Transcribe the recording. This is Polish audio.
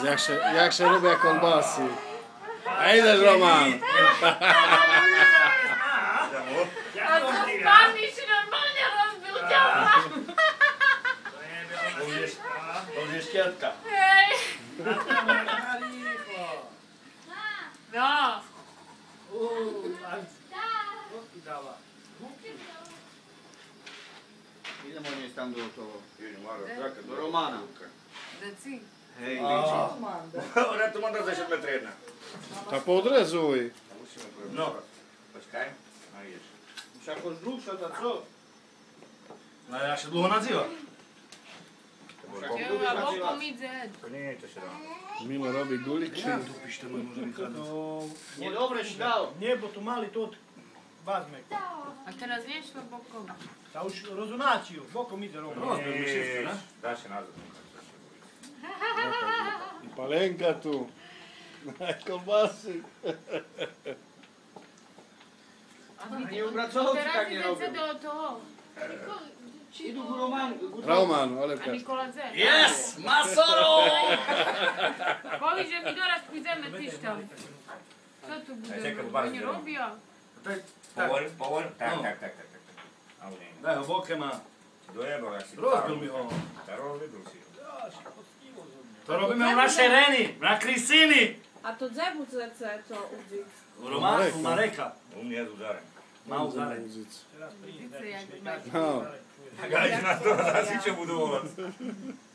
jak się lubię kolbasy. A idziesz, Roman. A co pan mi się normalnie rozbił działa? To już jest kietka. Hej! No! Idemo nje tam do Romana. Deci. Hej, Ora tu manda za 7 jedna. To podrezuj. No. Počkaj. A ideš. Už ako žluša, da co? No ja się długo nazywa. A bokom idzie. To nie, to się da. Milo robi gulik. Tu pište moj može mi kraditi. Nie dobre si dal. Nie, bo tu mali to wezmę. A teraz wiesz, to bokom. Ta już rozumacie, bokom idzie robić. Rozbil mi wszystko, ne? Da się nazad. I palenka tu. Kolbasy. Nie upracowcy Teraz tak nie idę robią. do toho. Idu ku Romanu. Roman, ale A Nikola dze. Yes! Masoro! Powiedz, że mi doraz pójdziemy tyś tam. Co tu czekaj, bude? bardzo Nie biorę. robi, a? Powoli, powoli. Tak, No. tak. A u nie. Daj, bokę ma. Dojebał, ja się Rozbił mi ho. Ta rozbił si. To robimy u naszej Reni, na Krystyny. A to dzebu chce to udzić. U Romana, u Mareka. U mnie jest udarem. Ma uzarek. Widzę, jak No. Gajcie na to, zaraz się budować.